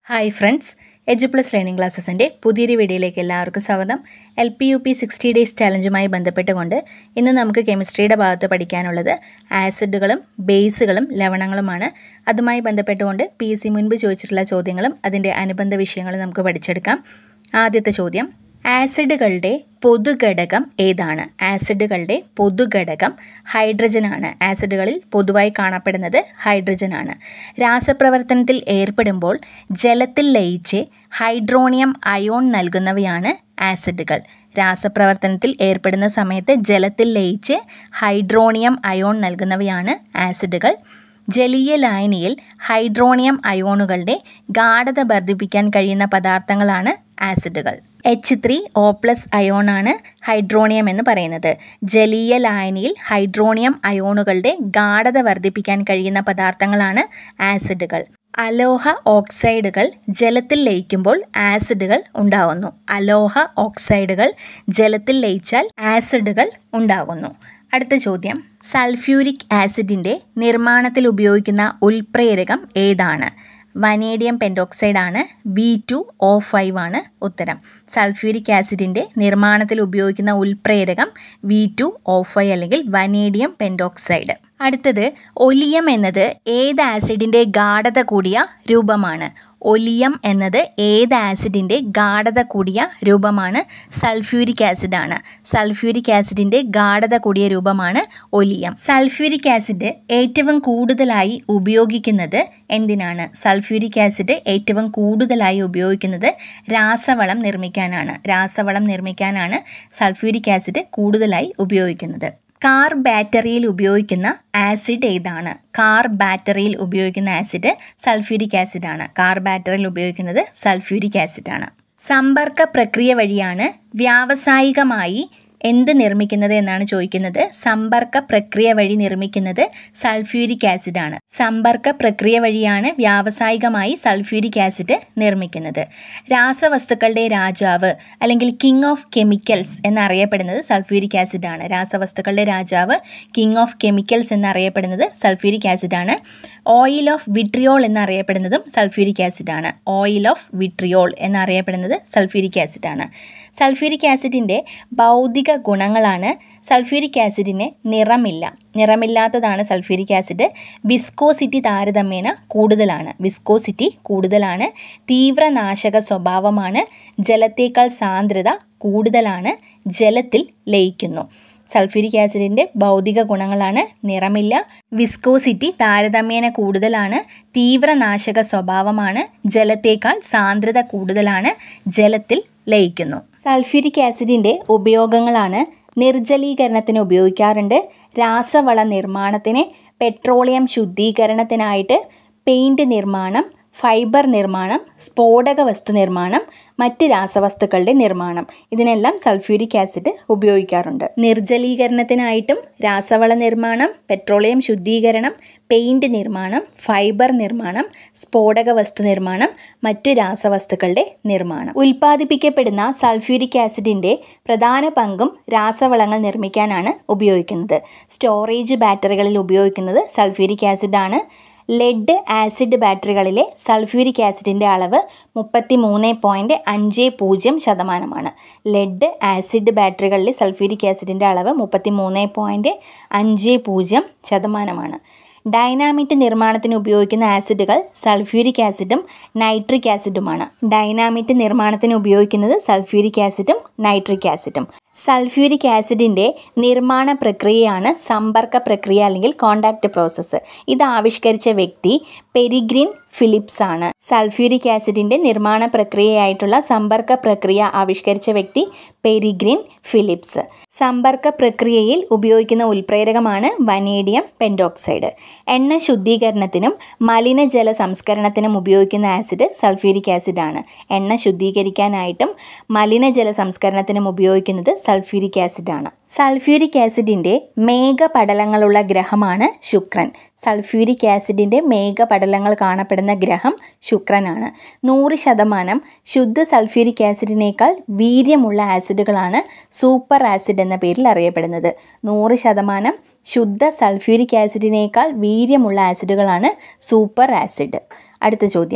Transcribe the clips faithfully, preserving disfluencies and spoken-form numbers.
Hi friends, Edu Plus Learning ക്ലാസ്സസിൻ്റെ പുതിയൊരു വീഡിയോയിലേക്ക് എല്ലാവർക്കും സ്വാഗതം. L P U P sixty days ചാലഞ്ചുമായി ബന്ധപ്പെട്ടുകൊണ്ട് ഇന്ന് നമുക്ക് കെമിസ്ട്രിയുടെ ഭാഗത്ത് പഠിക്കാനുള്ളത് ആസിഡുകളും ബേസുകളും ലവണങ്ങളുമാണ്. അതുമായി ബന്ധപ്പെട്ടുകൊണ്ട് പി എസ് സി മുൻപ് ചോദിച്ചിട്ടുള്ള ചോദ്യങ്ങളും അതിൻ്റെ അനുബന്ധ വിഷയങ്ങളും നമുക്ക് പഠിച്ചെടുക്കാം. ആദ്യത്തെ ചോദ്യം, ആസിഡുകളുടെ പൊതുഘടകം ഏതാണ്? ആസിഡുകളുടെ പൊതുഘടകം ഹൈഡ്രജനാണ്. ആസിഡുകളിൽ പൊതുവായി കാണപ്പെടുന്നത് ഹൈഡ്രജനാണ്. രാസപ്രവർത്തനത്തിൽ ഏർപ്പെടുമ്പോൾ ജലത്തിൽ ലയിച്ച് ഹൈഡ്രോണിയം അയോൺ നൽകുന്നവയാണ് ആസിഡുകൾ. രാസപ്രവർത്തനത്തിൽ ഏർപ്പെടുന്ന സമയത്ത് ജലത്തിൽ ലയിച്ച് ഹൈഡ്രോണിയം അയോൺ നൽകുന്നവയാണ് ആസിഡുകൾ. ജലീയ ലായനിയിൽ ഹൈഡ്രോണിയം അയോണുകളുടെ ഗാഢത വർദ്ധിപ്പിക്കാൻ കഴിയുന്ന പദാർത്ഥങ്ങളാണ് ആസിഡുകൾ. എച്ച് ത്രീ ഒ പ്ലസ് അയോണാണ് ഹൈഡ്രോണിയം എന്ന് പറയുന്നത്. ജലീയ ലായനിയിൽ ഹൈഡ്രോണിയം അയോണുകളുടെ ഗാഢത വർദ്ധിപ്പിക്കാൻ കഴിയുന്ന പദാർത്ഥങ്ങളാണ് ആസിഡുകൾ. അലോഹ ഓക്സൈഡുകൾ ജലത്തിൽ ലയിക്കുമ്പോൾ ആസിഡുകൾ ഉണ്ടാകുന്നു. അലോഹ ഓക്സൈഡുകൾ ജലത്തിൽ ലയിച്ചാൽ ആസിഡുകൾ ഉണ്ടാകുന്നു. അടുത്ത ചോദ്യം, സൾഫ്യൂരിക് ആസിഡിൻ്റെ നിർമ്മാണത്തിൽ ഉപയോഗിക്കുന്ന ഉൽപ്രേരകം ഏതാണ്? വനേഡിയം പെൻറ്റോക്സൈഡ് ആണ്. ബി ടു ഒ ഫൈവ് ആണ് ഉത്തരം. സൾഫ്യൂരിക് ആസിഡിൻ്റെ നിർമ്മാണത്തിൽ ഉപയോഗിക്കുന്ന ഉൽപ്രേരകം വി ടു ഒ ഫൈവ് അല്ലെങ്കിൽ വനേഡിയം പെൻറ്റോക്സൈഡ്. അടുത്തത്, ഒലിയം എന്നത് ഏത് ആസിഡിൻ്റെ ഗാഢത കൂടിയ രൂപമാണ്? ഒലിയം എന്നത് ഏത് ആസിഡിൻ്റെ ഗാഢത കൂടിയ രൂപമാണ്? സൾഫ്യൂരിക് ആസിഡാണ്. സൾഫ്യൂരിക് ആസിഡിൻ്റെ ഗാഢത കൂടിയ രൂപമാണ് ഒലിയം. സൾഫ്യൂരിക് ആസിഡ് ഏറ്റവും കൂടുതലായി ഉപയോഗിക്കുന്നത് എന്തിനാണ്? സൾഫ്യൂരിക് ആസിഡ് ഏറ്റവും കൂടുതലായി ഉപയോഗിക്കുന്നത് രാസവളം നിർമ്മിക്കാനാണ്. രാസവളം നിർമ്മിക്കാനാണ് സൾഫ്യൂരിക് ആസിഡ് കൂടുതലായി ഉപയോഗിക്കുന്നത്. കാർ ബാറ്ററിയിൽ ഉപയോഗിക്കുന്ന ആസിഡ് ഏതാണ്? കാർ ബാറ്ററിയിൽ ഉപയോഗിക്കുന്ന ആസിഡ് സൾഫ്യൂരിക് ആസിഡാണ്. കാർ ബാറ്ററിയിൽ ഉപയോഗിക്കുന്നത് സൾഫ്യൂരിക് ആസിഡാണ്. സമ്പർക്ക പ്രക്രിയ വഴിയാണ് വ്യാവസായികമായി എന്ത് നിർമ്മിക്കുന്നത് എന്നാണ് ചോദിക്കുന്നത്. സമ്പർക്ക പ്രക്രിയ വഴി നിർമ്മിക്കുന്നത് സൾഫ്യൂരിക് ആസിഡാണ്. സമ്പർക്ക പ്രക്രിയ വഴിയാണ് വ്യാവസായികമായി സൾഫ്യൂരിക് ആസിഡ് നിർമ്മിക്കുന്നത്. രാസവസ്തുക്കളുടെ രാജാവ് അല്ലെങ്കിൽ കിങ് ഓഫ് കെമിക്കൽസ് എന്നറിയപ്പെടുന്നത് സൾഫ്യൂരിക് ആസിഡാണ്. രാസവസ്തുക്കളുടെ രാജാവ് കിങ് ഓഫ് കെമിക്കൽസ് എന്നറിയപ്പെടുന്നത് സൾഫ്യൂരിക് ആസിഡാണ്. ഓയിൽ ഓഫ് വിട്രിയോൾ എന്നറിയപ്പെടുന്നതും സൾഫ്യൂരിക് ആസിഡാണ്. ഓയിൽ ഓഫ് വിട്രിയോൾ എന്നറിയപ്പെടുന്നത് സൾഫ്യൂരിക് ആസിഡാണ്. സൾഫ്യൂരിക് ആസിഡിൻ്റെ ഭൗതിക ഗുണങ്ങളാണ്. സൾഫ്യൂരിക് ആസിഡിന് നിറമില്ല. നിറമില്ലാത്തതാണ് സൾഫ്യൂരിക് ആസിഡ്. വിസ്കോസിറ്റി താരതമ്യേന കൂടുതലാണ്. വിസ്കോസിറ്റി കൂടുതലാണ്. തീവ്രനാശക സ്വഭാവമാണ്. ജലത്തേക്കാൾ സാന്ദ്രത കൂടുതലാണ്. ജലത്തിൽ ലയിക്കുന്നു. സൾഫ്യൂരിക് ആസിഡിൻ്റെ ഭൗതിക ഗുണങ്ങളാണ് നിറമില്ല, വിസ്കോസിറ്റി താരതമ്യേന കൂടുതലാണ്, തീവ്രനാശക സ്വഭാവമാണ്, ജലത്തേക്കാൾ സാന്ദ്രത കൂടുതലാണ്, ജലത്തിൽ ലയിക്കുന്നു. സൾഫ്യൂരിക് ആസിഡിൻ്റെ ഉപയോഗങ്ങളാണ് നിർജ്ജലീകരണത്തിന് ഉപയോഗിക്കാറുണ്ട്, രാസവള നിർമ്മാണത്തിന്, പെട്രോളിയം ശുദ്ധീകരണത്തിനായിട്ട്, പെയിൻറ് നിർമ്മാണം, ഫൈബർ നിർമ്മാണം, സ്ഫോടക വസ്തു നിർമ്മാണം, മറ്റ് രാസവസ്തുക്കളുടെ നിർമ്മാണം, ഇതിനെല്ലാം സൾഫ്യൂരിക് ആസിഡ് ഉപയോഗിക്കാറുണ്ട്. നിർജ്ജലീകരണത്തിനായിട്ടും രാസവള നിർമ്മാണം, പെട്രോളിയം ശുദ്ധീകരണം, പെയിൻറ് നിർമ്മാണം, ഫൈബർ നിർമ്മാണം, സ്ഫോടക വസ്തു നിർമ്മാണം, മറ്റു രാസവസ്തുക്കളുടെ നിർമ്മാണം. ഉൽപ്പാദിപ്പിക്കപ്പെടുന്ന സൾഫ്യൂരിക് ആസിഡിൻ്റെ പ്രധാന പങ്കും രാസവളങ്ങൾ നിർമ്മിക്കാനാണ് ഉപയോഗിക്കുന്നത്. സ്റ്റോറേജ് ബാറ്ററികളിൽ ഉപയോഗിക്കുന്നത് സൾഫ്യൂരിക് ആസിഡാണ്. ലെഡ് ആസിഡ് ബാറ്ററികളിലെ സൾഫ്യൂരിക് ആസിഡിൻ്റെ അളവ് മുപ്പത്തി മൂന്ന് പോയിൻറ്റ് അഞ്ച് പൂജ്യം ശതമാനമാണ്. ലെഡ് ആസിഡ് ബാറ്ററികളിലെ സൾഫ്യൂരിക് ആസിഡിൻ്റെ അളവ് മുപ്പത്തി മൂന്ന് പോയിൻറ്റ് അഞ്ച് പൂജ്യം ശതമാനമാണ്. ഡൈനാമിറ്റ് നിർമ്മാണത്തിന് ഉപയോഗിക്കുന്ന ആസിഡുകൾ സൾഫ്യൂരിക് ആസിഡും നൈട്രിക് ആസിഡുമാണ്. ഡൈനാമിറ്റ് നിർമ്മാണത്തിന് ഉപയോഗിക്കുന്നത് സൾഫ്യൂരിക് ആസിഡും നൈട്രിക് ആസിഡും. സൾഫ്യൂരിക് ആസിഡിൻ്റെ നിർമ്മാണ പ്രക്രിയയാണ് സമ്പർക്ക പ്രക്രിയ അല്ലെങ്കിൽ കോണ്ടാക്ട് പ്രോസസ്സ്. ഇത് ആവിഷ്കരിച്ച വ്യക്തി പെരിഗ്രിൻ ഫിലിപ്സ് ആണ്. സൾഫ്യൂരിക് ആസിഡിൻ്റെ നിർമ്മാണ പ്രക്രിയയായിട്ടുള്ള സമ്പർക്ക പ്രക്രിയ ആവിഷ്കരിച്ച വ്യക്തി പെരിഗ്രിൻ ഫിലിപ്സ്. സമ്പർക്ക പ്രക്രിയയിൽ ഉപയോഗിക്കുന്ന ഉൽപ്രേരകമാണ് വനേഡിയം പെൻറ്റോക്സൈഡ്. എണ്ണ ശുദ്ധീകരണത്തിനും മലിനജല സംസ്കരണത്തിനും ഉപയോഗിക്കുന്ന ആസിഡ് സൾഫ്യൂരിക് ആസിഡാണ്. എണ്ണ ശുദ്ധീകരിക്കാനായിട്ടും മലിനജല സംസ്കരണത്തിനും ഉപയോഗിക്കുന്നത് സൾഫ്യൂരിക് ആസിഡാണ്. സൾഫ്യൂരിക് ആസിഡിൻ്റെ മേഘപടലങ്ങളുള്ള ഗ്രഹമാണ് ശുക്രൻ. സൾഫ്യൂരിക് ആസിഡിൻ്റെ മേഘപടലങ്ങൾ കാണപ്പെടുന്ന ഗ്രഹം ശുക്രനാണ്. നൂറ് ശതമാനം ശുദ്ധ സൾഫ്യൂരിക് ആസിഡിനേക്കാൾ വീര്യമുള്ള ആസിഡുകളാണ് സൂപ്പർ ആസിഡ് എന്ന പേരിൽ അറിയപ്പെടുന്നത്. നൂറ് ശതമാനം ശുദ്ധ സൾഫ്യൂരിക് ആസിഡിനേക്കാൾ വീര്യമുള്ള ആസിഡുകളാണ് സൂപ്പർ ആസിഡ്. അടുത്ത ചോദ്യം,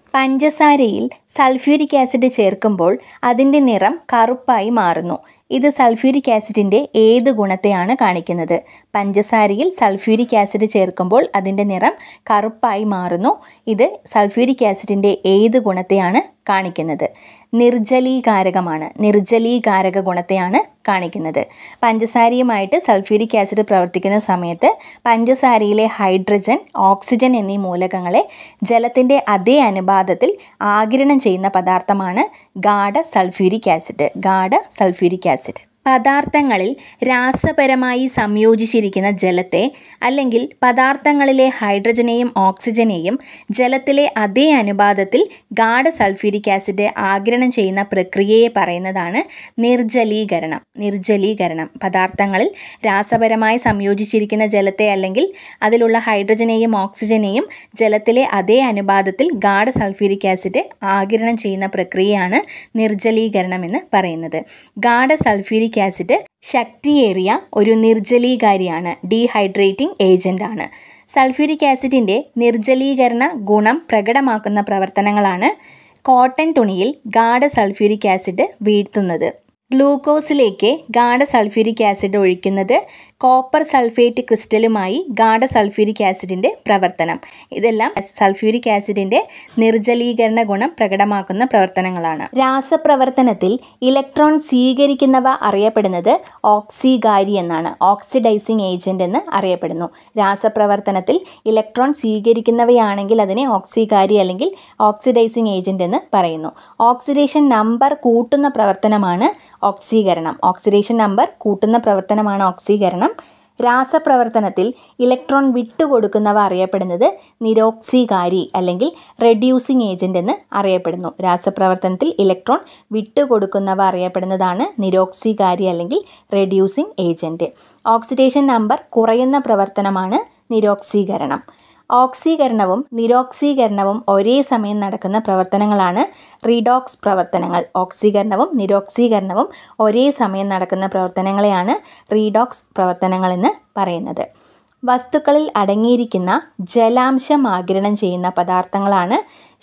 പഞ്ചസാരയിൽ സൾഫ്യൂരിക് ആസിഡ് ചേർക്കുമ്പോൾ അതിൻ്റെ നിറം കറുപ്പായി മാറുന്നു. ഇത് സൾഫ്യൂരിക് ആസിഡിൻ്റെ ഏത് ഗുണത്തെയാണ് കാണിക്കുന്നത്? പഞ്ചസാരയിൽ സൾഫ്യൂരിക് ആസിഡ് ചേർക്കുമ്പോൾ അതിൻ്റെ നിറം കറുപ്പായി മാറുന്നു. ഇത് സൾഫ്യൂരിക് ആസിഡിൻ്റെ ഏത് ഗുണത്തെയാണ് കാണിക്കുന്നത്? നിർജ്ജലീകാരകമാണ്. നിർജ്ജലീകാരക ഗുണത്തെയാണ് കാണിക്കുന്നത്. പഞ്ചസാരയുമായിട്ട് സൾഫ്യൂരിക് ആസിഡ് പ്രവർത്തിക്കുന്ന സമയത്ത് പഞ്ചസാരയിലെ ഹൈഡ്രജൻ, ഓക്സിജൻ എന്നീ മൂലകങ്ങളെ ജലത്തിൻ്റെ അതേ അനുപാതത്തിൽ ആഗിരണം ചെയ്യുന്ന പദാർത്ഥമാണ് ഗാഢ സൾഫ്യൂരിക് ആസിഡ്. ഗാഢ സൾഫ്യൂരിക് ആസിഡ്. പദാർത്ഥങ്ങളിൽ രാസപരമായി സംയോജിച്ചിരിക്കുന്ന ജലത്തെ അല്ലെങ്കിൽ പദാർത്ഥങ്ങളിലെ ഹൈഡ്രജനെയും ഓക്സിജനെയും ജലത്തിലെ അതേ അനുപാതത്തിൽ ഗാഢ സൾഫ്യൂരിക് ആസിഡ് ആഗിരണം ചെയ്യുന്ന പ്രക്രിയയെ പറയുന്നതാണ് നിർജ്ജലീകരണം. നിർജ്ജലീകരണം. പദാർത്ഥങ്ങളിൽ രാസപരമായി സംയോജിച്ചിരിക്കുന്ന ജലത്തെ അല്ലെങ്കിൽ അതിലുള്ള ഹൈഡ്രജനെയും ഓക്സിജനെയും ജലത്തിലെ അതേ അനുപാതത്തിൽ ഗാഢ സൾഫ്യൂരിക് ആസിഡ് ആഗിരണം ചെയ്യുന്ന പ്രക്രിയയാണ് നിർജ്ജലീകരണം എന്ന് പറയുന്നത്. ഗാഢ സൾഫ്യൂരിക് ആസിഡ് ശക്തിയേറിയ ഒരു നിർജ്ജലീകാരിയാണ്. ഡീഹൈഡ്രേറ്റിംഗ് ഏജന്റ് ആണ്. സൾഫ്യൂരിക് ആസിഡിൻ്റെ നിർജ്ജലീകരണ ഗുണം പ്രകടമാക്കുന്ന പ്രവർത്തനങ്ങളാണ് കോട്ടൺ തുണിയിൽ ഗാഢ സൾഫ്യൂരിക് ആസിഡ് വീഴ്ത്തുന്നത്. ഗ്ലൂക്കോസിലേക്ക് ഗാഢ സൾഫ്യൂരിക് ആസിഡ് ഒഴിക്കുന്നത്, കോപ്പർ സൾഫേറ്റ് ക്രിസ്റ്റലുമായി ഗാഢ സൾഫ്യൂരിക് ആസിഡിൻ്റെ പ്രവർത്തനം. ഇതെല്ലാം സൾഫ്യൂരിക് ആസിഡിൻ്റെ നിർജ്ജലീകരണ ഗുണം പ്രകടമാക്കുന്ന പ്രവർത്തനങ്ങളാണ്. രാസപ്രവർത്തനത്തിൽ ഇലക്ട്രോൺ സ്വീകരിക്കുന്നവ അറിയപ്പെടുന്നത് ഓക്സികാരി എന്നാണ്. ഓക്സിഡൈസിങ് ഏജന്റ് എന്ന് അറിയപ്പെടുന്നു. രാസപ്രവർത്തനത്തിൽ ഇലക്ട്രോൺ സ്വീകരിക്കുന്നവയാണെങ്കിൽ അതിനെ ഓക്സികാരി അല്ലെങ്കിൽ ഓക്സിഡൈസിങ് ഏജന്റ് എന്ന് പറയുന്നു. ഓക്സിഡേഷൻ നമ്പർ കൂട്ടുന്ന പ്രവർത്തനമാണ് ഓക്സീകരണം. ഓക്സിഡേഷൻ നമ്പർ കൂട്ടുന്ന പ്രവർത്തനമാണ് ഓക്സീകരണം. രാസപ്രവർത്തനത്തിൽ ഇലക്ട്രോൺ വിട്ടുകൊടുക്കുന്നവ അറിയപ്പെടുന്നത് നിരോക്സികാരി അല്ലെങ്കിൽ റെഡ്യൂസിങ് ഏജന്റ് എന്ന് അറിയപ്പെടുന്നു. രാസപ്രവർത്തനത്തിൽ ഇലക്ട്രോൺ വിട്ടുകൊടുക്കുന്നവ അറിയപ്പെടുന്നതാണ് നിരോക്സികാരി അല്ലെങ്കിൽ റെഡ്യൂസിങ് ഏജന്റ്. ഓക്സിഡേഷൻ നമ്പർ കുറയുന്ന പ്രവർത്തനമാണ് നിരോക്സീകരണം. ഓക്സീകരണവും നിരോക്സീകരണവും ഒരേ സമയം നടക്കുന്ന പ്രവർത്തനങ്ങളാണ് റിഡോക്സ് പ്രവർത്തനങ്ങൾ. ഓക്സീകരണവും നിരോക്സീകരണവും ഒരേ സമയം നടക്കുന്ന പ്രവർത്തനങ്ങളെയാണ് റീഡോക്സ് പ്രവർത്തനങ്ങൾ എന്ന് പറയുന്നത്. വസ്തുക്കളിൽ അടങ്ങിയിരിക്കുന്ന ജലാംശം ആഗിരണം ചെയ്യുന്ന പദാർത്ഥങ്ങളാണ്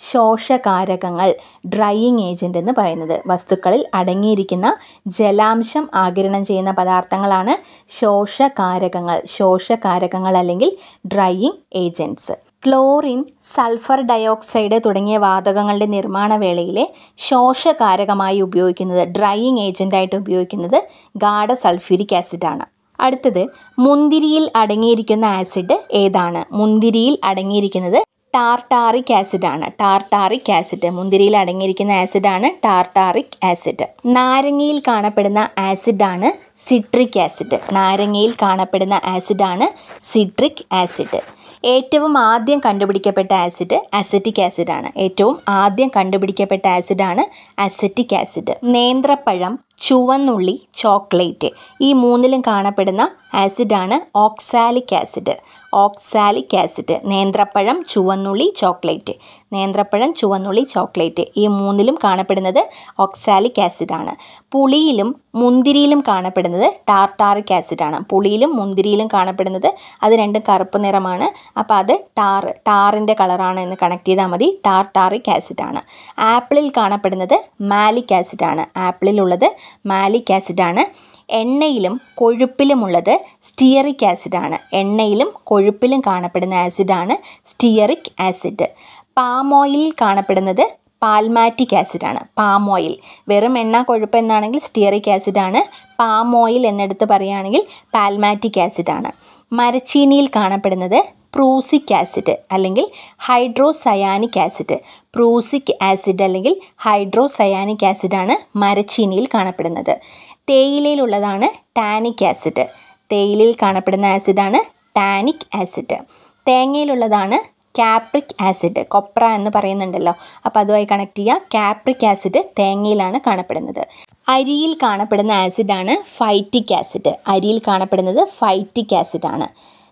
ശോഷകാരകങ്ങൾ, ഡ്രൈയിങ് ഏജന്റ് എന്ന് പറയുന്നത്. വസ്തുക്കളിൽ അടങ്ങിയിരിക്കുന്ന ജലാംശം ആഗിരണം ചെയ്യുന്ന പദാർത്ഥങ്ങളാണ് ശോഷകാരകങ്ങൾ. ശോഷകാരകങ്ങൾ അല്ലെങ്കിൽ drying agents. Chlorine, sulphur dioxide തുടങ്ങിയ വാതകങ്ങളുടെ നിർമ്മാണ വേളയിലെ ശോഷകാരകമായി ഉപയോഗിക്കുന്നത്, ഡ്രൈയിങ് ഏജന്റായിട്ട് ഉപയോഗിക്കുന്നത് ഗാഢ സൾഫ്യൂരിക് ആസിഡാണ്. അടുത്തത് മുന്തിരിയിൽ അടങ്ങിയിരിക്കുന്ന ആസിഡ് ഏതാണ്? മുന്തിരിയിൽ അടങ്ങിയിരിക്കുന്നത് ടാർട്ടാറിക് ആസിഡാണ്. ടാർട്ടാറിക് ആസിഡ് മുന്തിരിയിൽ അടങ്ങിയിരിക്കുന്ന ആസിഡാണ് ടാർട്ടാറിക് ആസിഡ്. നാരങ്ങയിൽ കാണപ്പെടുന്ന ആസിഡാണ് സിട്രിക് ആസിഡ്. നാരങ്ങയിൽ കാണപ്പെടുന്ന ആസിഡാണ് സിട്രിക് ആസിഡ്. ഏറ്റവും ആദ്യം കണ്ടുപിടിക്കപ്പെട്ട ആസിഡ് അസറ്റിക് ആസിഡാണ്. ഏറ്റവും ആദ്യം കണ്ടുപിടിക്കപ്പെട്ട ആസിഡാണ് അസറ്റിക് ആസിഡ്. നേന്ത്രപ്പഴം, ചുവന്നുള്ളി, ചോക്ലേറ്റ് ഈ മൂന്നിലും കാണപ്പെടുന്ന ആസിഡാണ് ഓക്സാലിക് ആസിഡ്. Oxalic acid. നേന്ത്രപ്പഴം, ചുവന്നുള്ളി, ചോക്ലേറ്റ്. നേന്ത്രപ്പഴം, ചുവന്നുള്ളി, ചോക്ലേറ്റ് ഈ മൂന്നിലും കാണപ്പെടുന്നത് ഓക്സാലിക് ആസിഡാണ്. പുളിയിലും മുന്തിരിയിലും കാണപ്പെടുന്നത് ടാർട്ടാറിക് ആസിഡാണ്. പുളിയിലും മുന്തിരിയിലും കാണപ്പെടുന്നത് അത് രണ്ടും കറുപ്പ് നിറമാണ്. അപ്പോൾ അത് ടാർ ടാറിൻ്റെ കളറാണ് എന്ന് കണക്ട് ചെയ്താൽ മതി. ടാർട്ടാറിക് ആസിഡാണ്. ആപ്പിളിൽ കാണപ്പെടുന്നത് മാലിക് ആസിഡാണ്. ആപ്പിളിലുള്ളത് മാലിക് ആസിഡാണ്. എണ്ണയിലും കൊഴുപ്പിലുമുള്ളത് സ്റ്റിയറിക് ആസിഡാണ്. എണ്ണയിലും കൊഴുപ്പിലും കാണപ്പെടുന്ന ആസിഡാണ് സ്റ്റിയറിക് ആസിഡ്. പാം ഓയിലിൽ കാണപ്പെടുന്നത് പാൽമാറ്റിക് ആസിഡാണ്. പാം ഓയിൽ വെറും എണ്ണ കൊഴുപ്പ് എന്നാണെങ്കിൽ സ്റ്റിയറിക് ആസിഡാണ്. പാം ഓയിൽ എന്നെടുത്ത് പറയുകയാണെങ്കിൽ പാൽമാറ്റിക് ആസിഡാണ്. മരച്ചീനിയിൽ കാണപ്പെടുന്നത് പ്രൂസിക് ആസിഡ് അല്ലെങ്കിൽ ഹൈഡ്രോസയാനിക് ആസിഡ്. പ്രൂസിക് ആസിഡ് അല്ലെങ്കിൽ ഹൈഡ്രോസയാനിക് ആസിഡാണ് മരച്ചീനിയിൽ കാണപ്പെടുന്നത്. തേയിലയിലുള്ളതാണ് ടാനിക് ആസിഡ്. തേയിലയിൽ കാണപ്പെടുന്ന ആസിഡാണ് ടാനിക് ആസിഡ്. തേങ്ങയിലുള്ളതാണ് കാപ്രിക് ആസിഡ്. കൊപ്ര എന്ന് പറയുന്നുണ്ടല്ലോ, അപ്പോൾ അതുമായി കണക്ട് ചെയ്യുക. കാപ്രിക് ആസിഡ് തേങ്ങയിലാണ് കാണപ്പെടുന്നത്. അരിയിൽ കാണപ്പെടുന്ന ആസിഡാണ് ഫൈറ്റിക് ആസിഡ്. അരിയിൽ കാണപ്പെടുന്നത് ഫൈറ്റിക് ആസിഡാണ്.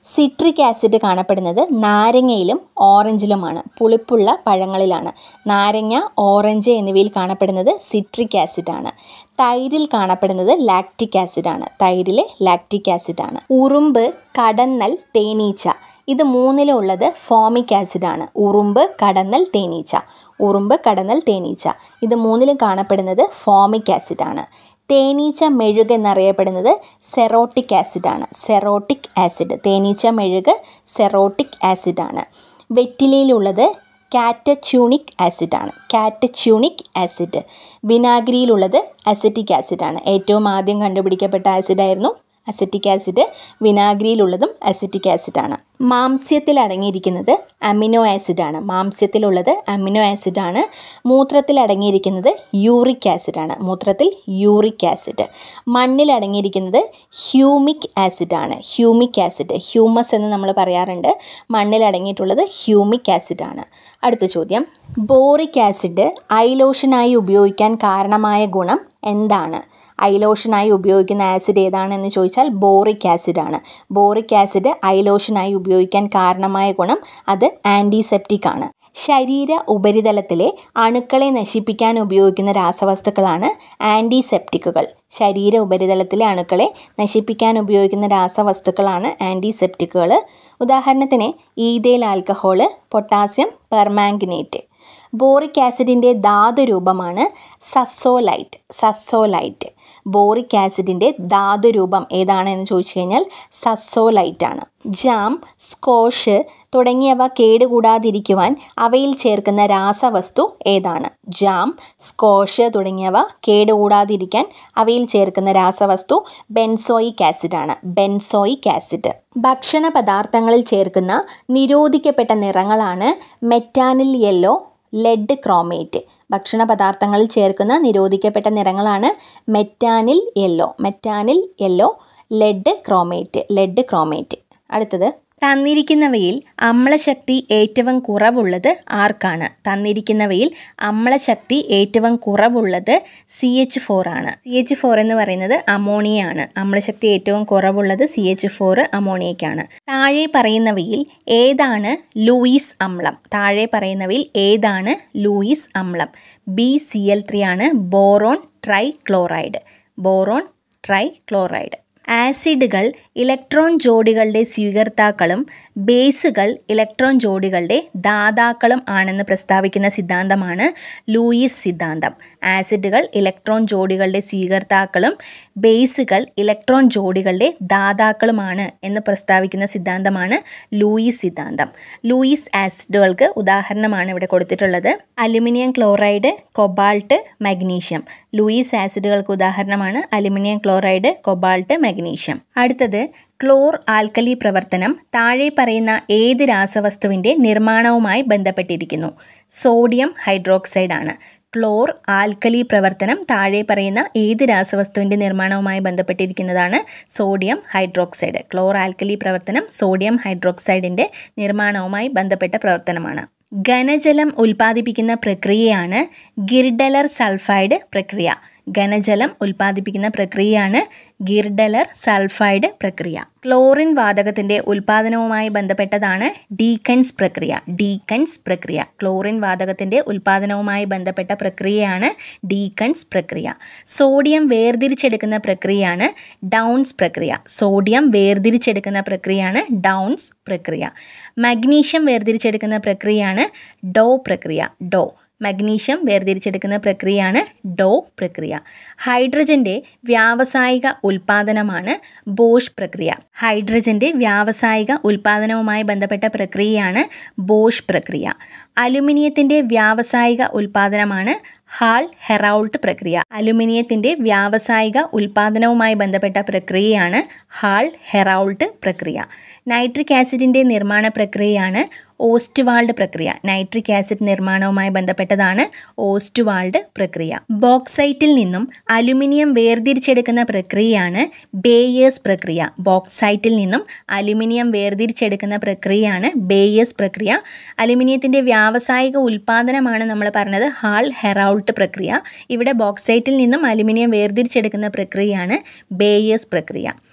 സിട്രിക് ആസിഡ് കാണപ്പെടുന്നത് നാരങ്ങയിലും ഓറഞ്ചിലുമാണ്, പുളിപ്പുള്ള പഴങ്ങളിലാണ്. നാരങ്ങ, ഓറഞ്ച് എന്നിവയിൽ കാണപ്പെടുന്നത് സിട്രിക് ആസിഡാണ്. തൈരിൽ കാണപ്പെടുന്നത് ലാക്റ്റിക് ആസിഡാണ്. തൈരിൽ ലാക്റ്റിക് ആസിഡാണ്. ഉറുമ്പ്, കടന്നൽ, തേനീച്ച ഇത് മൂന്നിലുള്ളത് ഫോമിക് ആസിഡാണ്. ഉറുമ്പ്, കടന്നൽ, തേനീച്ച ഉറുമ്പ് കടന്നൽ തേനീച്ച ഇത് മൂന്നിലും കാണപ്പെടുന്നത് ഫോമിക് ആസിഡാണ്. തേനീച്ച മെഴുക് എന്നറിയപ്പെടുന്നത് സെറോട്ടിക് ആസിഡാണ്. സെറോട്ടിക് ആസിഡ് തേനീച്ച മെഴുക് സെറോട്ടിക് ആസിഡാണ്. വെറ്റിലയിലുള്ളത് കാറ്റച്യൂണിക് ആസിഡാണ്. കാറ്റച്യൂണിക് ആസിഡ്. വിനാഗിരിയിലുള്ളത് അസറ്റിക് ആസിഡാണ്. ഏറ്റവും ആദ്യം കണ്ടുപിടിക്കപ്പെട്ട ആസിഡായിരുന്നു അസറ്റിക് ആസിഡ്. വിനാഗിരിയിലുള്ളതും അസറ്റിക് ആസിഡാണ്. മാംസ്യത്തിൽ അടങ്ങിയിരിക്കുന്നത് അമിനോ ആസിഡാണ്. മാംസ്യത്തിലുള്ളത് അമിനോ ആസിഡാണ്. മൂത്രത്തിൽ അടങ്ങിയിരിക്കുന്നത് യൂറിക് ആസിഡാണ്. മൂത്രത്തിൽ യൂറിക് ആസിഡ്. മണ്ണിൽ അടങ്ങിയിരിക്കുന്നത് ഹ്യൂമിക് ആസിഡാണ്. ഹ്യൂമിക് ആസിഡ് ഹ്യൂമസ് എന്ന് നമ്മൾ പറയാറുണ്ട്. മണ്ണിൽ അടങ്ങിയിട്ടുള്ളത് ഹ്യൂമിക് ആസിഡാണ്. അടുത്ത ചോദ്യം, ബോറിക് ആസിഡ് ഐലോഷനായി ഉപയോഗിക്കാൻ കാരണമായ ഗുണം എന്താണ്? ഐലോഷനായി ഉപയോഗിക്കുന്ന ആസിഡ് ഏതാണെന്ന് ചോദിച്ചാൽ ബോറിക് ആസിഡാണ്. ബോറിക് ആസിഡ് ഐലോഷനായി ഉപയോഗിക്കാൻ കാരണമായ ഗുണം അത് ആൻറ്റിസെപ്റ്റിക് ആണ്. ശരീര ഉപരിതലത്തിലെ അണുക്കളെ നശിപ്പിക്കാൻ ഉപയോഗിക്കുന്ന രാസവസ്തുക്കളാണ് ആൻറ്റിസെപ്റ്റിക്കുകൾ. ശരീര ഉപരിതലത്തിലെ അണുക്കളെ നശിപ്പിക്കാൻ ഉപയോഗിക്കുന്ന രാസവസ്തുക്കളാണ് ആൻറ്റിസെപ്റ്റിക്കുകൾ. ഉദാഹരണത്തിന് ethyl alcohol, potassium permanganate. Boric ആസിഡിൻ്റെ ധാതുരൂപമാണ് സസ്സോലൈറ്റ്. സസ്സോലൈറ്റ് ബോറിക് ആസിഡിൻ്റെ ധാതുരൂപം ഏതാണെന്ന് ചോദിച്ചു കഴിഞ്ഞാൽ സസ്സോലൈറ്റ് ആണ്. ജാം, സ്കോഷ് തുടങ്ങിയവ കേടുകൂടാതിരിക്കുവാൻ അവയിൽ ചേർക്കുന്ന രാസവസ്തു ഏതാണ്? ജാം, സ്കോഷ് തുടങ്ങിയവ കേടുകൂടാതിരിക്കാൻ അവയിൽ ചേർക്കുന്ന രാസവസ്തു ബെൻസോയിക് ആസിഡാണ്. Benzoic acid. ഭക്ഷണ പദാർത്ഥങ്ങളിൽ ചേർക്കുന്ന നിരോധിക്കപ്പെട്ട നിറങ്ങളാണ് മെറ്റാനിൽ യെല്ലോ, ലെഡ് ക്രോമേറ്റ്. ഭക്ഷണ പദാർത്ഥങ്ങളിൽ ചേർക്കുന്ന നിരോധിക്കപ്പെട്ട നിറങ്ങളാണ് metanil yellow, metanil yellow, lead chromate, lead chromate. അടുത്തത്, തന്നിരിക്കുന്നവയിൽ അമ്ലശക്തി ഏറ്റവും കുറവുള്ളത് ആർക്കാണ്? തന്നിരിക്കുന്നവയിൽ അമ്ലശക്തി ഏറ്റവും കുറവുള്ളത് സി എച്ച് ഫോർ ആണ്. സി എച്ച് ഫോർ എന്ന് പറയുന്നത് അമോണിയ ആണ്. അമ്ലശക്തി ഏറ്റവും കുറവുള്ളത് സി എച്ച് ഫോർ അമോണിയയ്ക്കാണ്. താഴെ പറയുന്നവയിൽ ഏതാണ് ലൂയിസ് അമ്ലം? താഴെ പറയുന്നവയിൽ ഏതാണ് ലൂയിസ് അമ്ലം? ബി സി എൽ ത്രീ ആണ്. Boron trichloride. Boron trichloride. ആസിഡുകൾ ഇലക്ട്രോൺ ജോഡികളുടെ സ്വീകർത്താക്കളും ബേസുകൾ ഇലക്ട്രോൺ ജോഡികളുടെ ദാതാക്കളും ആണെന്ന് പ്രസ്താവിക്കുന്ന സിദ്ധാന്തമാണ് ലൂയിസ് സിദ്ധാന്തം. ആസിഡുകൾ ഇലക്ട്രോൺ ജോഡികളുടെ സ്വീകർത്താക്കളും ബേസുകൾ ഇലക്ട്രോൺ ജോഡികളുടെ ദാതാക്കളുമാണ് എന്ന് പ്രസ്താവിക്കുന്ന സിദ്ധാന്തമാണ് ലൂയിസ് സിദ്ധാന്തം. ലൂയിസ് ആസിഡുകൾക്ക് ഉദാഹരണമാണ് ഇവിടെ കൊടുത്തിട്ടുള്ളത്. Aluminium chloride, cobalt, magnesium. Lewis ആസിഡുകൾക്ക് ഉദാഹരണമാണ് അലുമിനിയം ക്ലോറൈഡ്, കൊബാൾട്ട്, മഗ്നീഷ്യം. അടുത്തത്, ക്ലോർ ആൽക്കലി പ്രവർത്തനം താഴെ പറയുന്ന ഏത് രാസവസ്തുവിൻ്റെ നിർമ്മാണവുമായി ബന്ധപ്പെട്ടിരിക്കുന്നു? സോഡിയം ഹൈഡ്രോക്സൈഡ് ആണ്. ക്ലോർ ആൽക്കലി പ്രവർത്തനം താഴെ പറയുന്ന ഏത് രാസവസ്തുവിൻ്റെ നിർമ്മാണവുമായി ബന്ധപ്പെട്ടിരിക്കുന്നതാണ്? Sodium hydroxide. ക്ലോർ ആൽക്കലി പ്രവർത്തനം സോഡിയം ഹൈഡ്രോക്സൈഡിൻ്റെ നിർമ്മാണവുമായി ബന്ധപ്പെട്ട പ്രവർത്തനമാണ്. ഘനജലം ഉൽപ്പാദിപ്പിക്കുന്ന പ്രക്രിയയാണ് ഗിർഡലർ സൾഫൈഡ് പ്രക്രിയ. ഘനജലം ഉൽപ്പാദിപ്പിക്കുന്ന പ്രക്രിയയാണ് ഗിർഡലർ സൾഫൈഡ് പ്രക്രിയ. ക്ലോറിൻ വാതകത്തിൻ്റെ ഉൽപ്പാദനവുമായി ബന്ധപ്പെട്ടതാണ് ഡീക്കൻസ് പ്രക്രിയ. ഡീക്കൻസ് പ്രക്രിയ. ക്ലോറിൻ വാതകത്തിൻ്റെ ഉൽപ്പാദനവുമായി ബന്ധപ്പെട്ട പ്രക്രിയയാണ് ഡീക്കൻസ് പ്രക്രിയ. സോഡിയം വേർതിരിച്ചെടുക്കുന്ന പ്രക്രിയയാണ് ഡൗൺസ് പ്രക്രിയ. സോഡിയം വേർതിരിച്ചെടുക്കുന്ന പ്രക്രിയയാണ് ഡൗൺസ് പ്രക്രിയ. മഗ്നീഷ്യം വേർതിരിച്ചെടുക്കുന്ന പ്രക്രിയയാണ് ഡോ പ്രക്രിയ. ഡോ മഗ്നീഷ്യം വേർതിരിച്ചെടുക്കുന്ന പ്രക്രിയയാണ് ഡോ പ്രക്രിയ. ഹൈഡ്രജൻ്റെ വ്യാവസായിക ഉൽപ്പാദനമാണ് ബോഷ് പ്രക്രിയ. ഹൈഡ്രജൻ്റെ വ്യാവസായിക ഉൽപ്പാദനവുമായി ബന്ധപ്പെട്ട പ്രക്രിയയാണ് ബോഷ് പ്രക്രിയ. അലുമിനിയത്തിൻ്റെ വ്യാവസായിക ഉൽപ്പാദനമാണ് ഹാൾ ഹെറൗൾട്ട് പ്രക്രിയ. അലുമിനിയത്തിൻ്റെ വ്യാവസായിക ഉൽപ്പാദനവുമായി ബന്ധപ്പെട്ട പ്രക്രിയയാണ് ഹാൾ ഹെറൗൾട്ട് പ്രക്രിയ. നൈട്രിക് ആസിഡിൻ്റെ നിർമ്മാണ പ്രക്രിയയാണ് ഓസ്റ്റ്വാൾഡ് പ്രക്രിയ. നൈട്രിക് ആസിഡ് നിർമ്മാണവുമായി ബന്ധപ്പെട്ടതാണ് ഓസ്റ്റ്വാൾഡ് പ്രക്രിയ. ബോക്സൈറ്റിൽ നിന്നും അലുമിനിയം വേർതിരിച്ചെടുക്കുന്ന പ്രക്രിയയാണ് ബേയേഴ്സ് പ്രക്രിയ. ബോക്സൈറ്റിൽ നിന്നും അലുമിനിയം വേർതിരിച്ചെടുക്കുന്ന പ്രക്രിയയാണ് ബേയേഴ്സ് പ്രക്രിയ. അലുമിനിയത്തിൻ്റെ വ്യാവസായിക ഉൽപ്പാദനമാണ് നമ്മൾ പറഞ്ഞത് ഹാൾ ഹെറൗൾട്ട് പ്രക്രിയ. ഇവിടെ ബോക്സൈറ്റിൽ നിന്നും അലുമിനിയം വേർതിരിച്ചെടുക്കുന്ന പ്രക്രിയയാണ് ബേയേഴ്സ് പ്രക്രിയ.